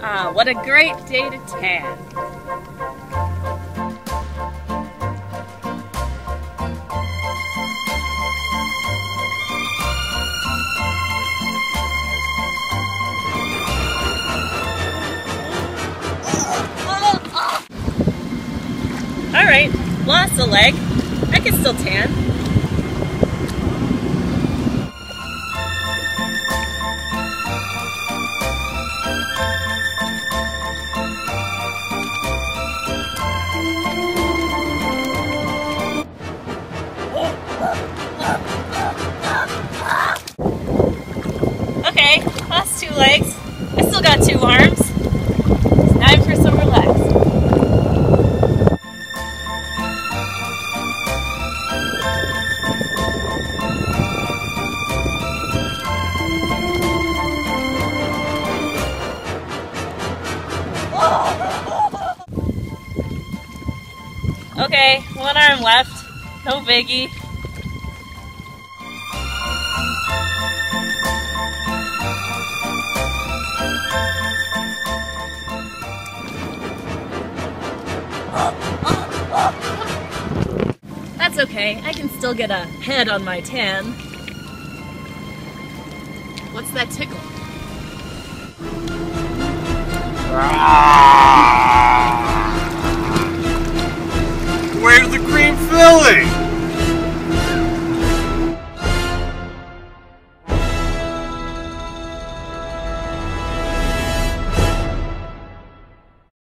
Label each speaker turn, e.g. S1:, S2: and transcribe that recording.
S1: Ah, what a great day to tan. Alright, lost a leg. I can still tan. Okay, lost 2 legs. I still got 2 arms. It's time for some relax. Okay, 1 arm left. No biggie. That's okay, I can still get a head on my tan. What's that tickle?
S2: Where's the cream filling?